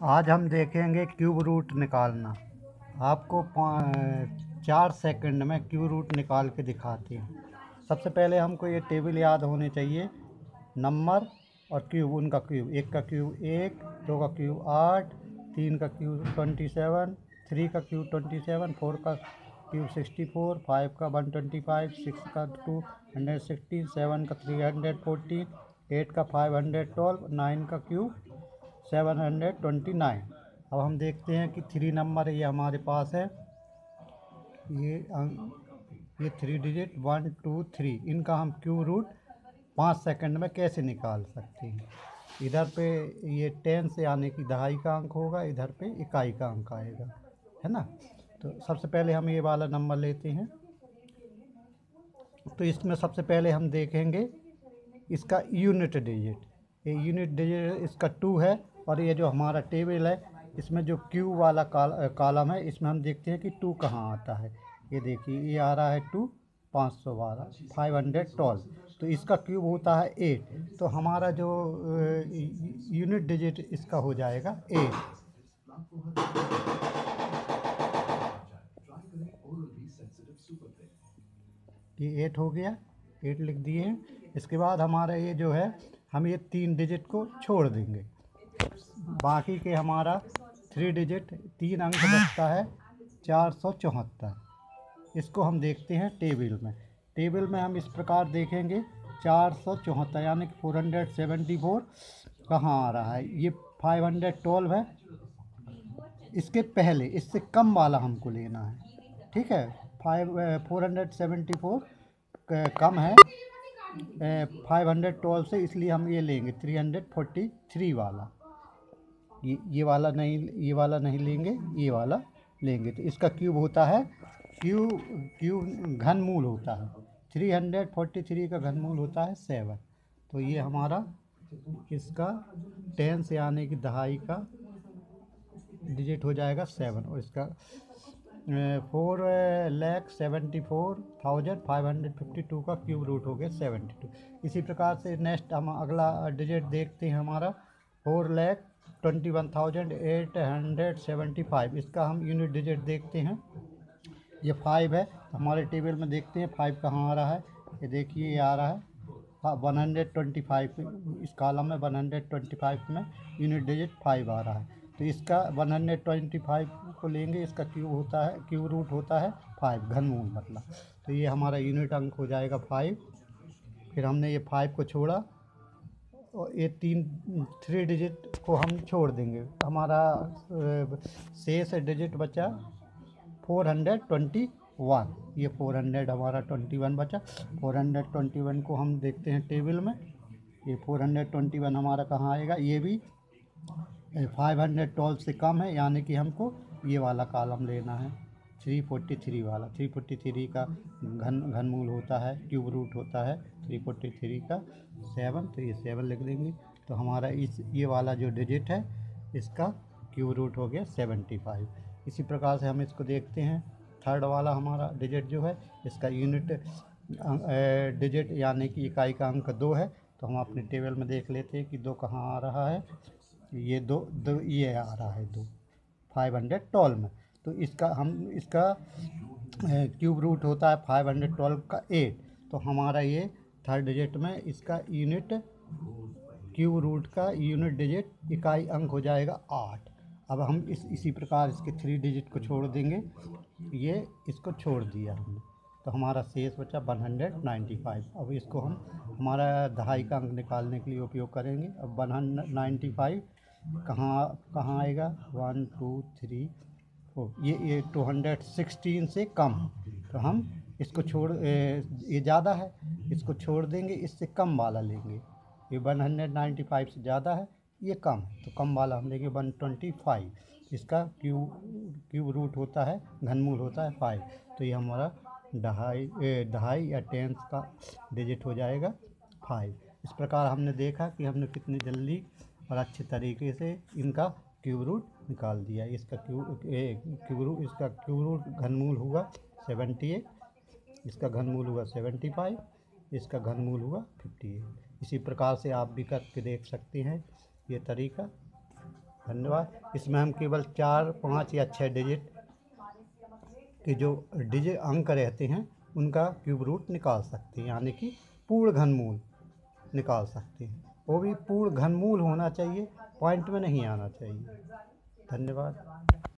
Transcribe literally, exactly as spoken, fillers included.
आज हम देखेंगे क्यूब रूट निकालना। आपको चार सेकंड में क्यूब रूट निकाल के दिखाते हैं। सबसे पहले हमको ये टेबल याद होने चाहिए, नंबर और क्यूब, उनका क्यूब। एक का क्यूब एक, दो का क्यूब आठ, तीन का क्यूब ट्वेंटी सेवन, थ्री का क्यूब ट्वेंटी सेवन, फोर का क्यूब सिक्सटी फोर, फाइव का वन ट्वेंटी फाइव, सिक्स का टू हंड्रेड सिक्सटीन, सेवन का थ्री हंड्रेड फोर्टीन, एट का फाइव हंड्रेड ट्वेल्व, नाइन का cube seven hundred twenty nine. अब हम देखते हैं कि थ्री नंबर ये हमारे पास है, ये ये three digit one two three, इनका हम क्यूब रूट पाँच सेकंड में कैसे निकाल सकते हैं। इधर पे ये टेन से आने की दहाई का अंक होगा, इधर पे इकाई का अंक आएगा, है ना। तो सबसे पहले हम ये वाला नंबर लेते हैं। तो इसमें सबसे पहले हम देखेंगे इसका यूनिट डिजिट। ये यूनिट डिजिट इसका टू है, और ये जो हमारा टेबल है इसमें जो क्यू वाला काल, कॉलम है, इसमें हम देखते हैं कि टू कहाँ आता है। ये देखिए, ये आ रहा है टू पाँच सौ बारह फाइव हंड्रेड ट्वेल्व, तो इसका क्यूब होता है एट। तो हमारा जो यूनिट डिजिट इसका हो जाएगा एट। ये एट हो गया, एट लिख दिए हैं। इसके बाद हमारा ये जो है, हम ये तीन डिजिट को छोड़ देंगे, बाकी के हमारा थ्री डिजिट तीन अंक बचता है चार सौ चौहत्तर। इसको हम देखते हैं टेबल में। टेबल में हम इस प्रकार देखेंगे, चार सौ चौहत्तर यानी कि फोर हंड्रेड सेवेंटी फोर कहाँ आ रहा है। ये फाइव हंड्रेड ट्वेल्व है, इसके पहले इससे कम वाला हमको लेना है, ठीक है। Five four hundred seventy four कम है फाइव हंड्रेड ट्वेल्व से, इसलिए हम ये लेंगे थ्री हंड्रेड फोर्टी थ्री वाला। ये ये वाला नहीं, ये वाला नहीं लेंगे, ये वाला लेंगे। तो इसका क्यूब होता है, क्यूब क्यूब घनमूल होता है, थ्री हंड्रेड फोर्टी थ्री का घनमूल होता है सेवन। तो ये हमारा इसका टेन से आने की दहाई का डिजिट हो जाएगा सेवन, और इसका four lakh seventy four thousand five hundred fifty two का क्यूब रूट हो गया सेवेंटी टू। इसी प्रकार से नेक्स्ट हम अगला डिजिट देखते हैं, हमारा four lakh twenty one thousand eight hundred seventy five. इसका हम यूनिट डिजिट देखते हैं, ये फाइव है। तो हमारे टेबल में देखते हैं फाइव कहाँ आ रहा है। ये देखिए, ये आ रहा है वन हंड्रेड ट्वेंटी फाइव, इस कॉलम में वन हंड्रेड ट्वेंटी फाइव में यूनिट डिजिट फाइव आ रहा है। तो इसका वन हंड्रेड ट्वेंटी फाइव को लेंगे, इसका क्यूब होता है, क्यूब रूट होता है फाइव, घनमूल मतलब। तो ये हमारा यूनिट अंक हो जाएगा फाइव। फिर हमने ये फाइव को छोड़ा, और ये तीन थ्री डिजिट को हम छोड़ देंगे, हमारा शेष डिजिट बचा फोर हंड्रेड ट्वेंटी वन। ये फोर हंड्रेड हमारा ट्वेंटी वन बचा। फोर हंड्रेड ट्वेंटी वन को हम देखते हैं टेबल में। ये फोर हंड्रेड ट्वेंटी वन हमारा कहाँ आएगा, ये भी फाइव हंड्रेड ट्वेल्व से कम है, यानी कि हमको ये वाला कॉलम लेना है, थ्री फोर्टी थ्री वाला। थ्री फोर्टी थ्री का घन घनमूल होता है, क्यूब रूट होता है थ्री फोर्टी थ्री का सेवन, तो ये सेवन लिख देंगे। तो हमारा इस ये वाला जो डिजिट है, इसका क्यूब रूट हो गया सेवेंटी फाइव। इसी प्रकार से हम इसको देखते हैं, थर्ड वाला हमारा डिजिट जो है, इसका यूनिट डिजिट यानी कि इकाई का अंक दो है। तो हम अपने टेबल में देख लेते हैं कि दो कहाँ आ रहा है। ये दो दो ये आ रहा है दो फाइव हंड्रेड ट्वेल्व में। तो इसका हम इसका क्यूब रूट होता है फाइव हंड्रेड ट्वेल्व का एट। तो हमारा ये थर्ड डिजिट में इसका यूनिट क्यूब रूट का यूनिट डिजिट इकाई अंक हो जाएगा आठ। अब हम इस इसी प्रकार इसके थ्री डिजिट को छोड़ देंगे, ये इसको छोड़ दिया हमने, तो हमारा शेष बचा वन हंड्रेड नाइन्टी फाइव। अब इसको हम हमारा दहाई का अंक निकालने के लिए उपयोग करेंगे। अब वन हंड्रेड नाइन्टी फाइव कहाँ कहाँ आएगा, वन टू थ्री फोर, ये ये टू हंड्रेड सिक्सटीन से कम। तो हम इसको छोड़ ए, ये ज़्यादा है, इसको छोड़ देंगे, इससे कम वाला लेंगे। ये वन हंड्रेड नाइन्टी फाइव से ज़्यादा है, ये कम है, तो कम वाला हम लेंगे वन ट्वेंटी फाइव। इसका क्यूब क्यूब रूट होता है, घनमूल होता है फाइव। तो ये हमारा ढाई ढाई या टेंथ का डिजिट हो जाएगा फाइव। इस प्रकार हमने देखा कि हमने कितनी जल्दी और अच्छे तरीके से इनका क्यूब रूट निकाल दिया। इसका क्यूब क्यूब रूट इसका क्यूब रूट घनमूल हुआ सेवेंटी एट, इसका घनमूल हुआ सेवेंटी फाइव, इसका घनमूल हुआ फिफ्टी एट। इसी प्रकार से आप भी करके देख सकते हैं ये तरीका। धन्यवाद। इसमें हम केवल चार पाँच या छः डिजिट के जो डिजिट अंक रहते हैं उनका क्यूब रूट निकाल सकते हैं, यानी कि पूर्ण घनमूल निकाल सकते हैं। वो भी पूर्ण घनमूल होना चाहिए, पॉइंट में नहीं आना चाहिए। धन्यवाद।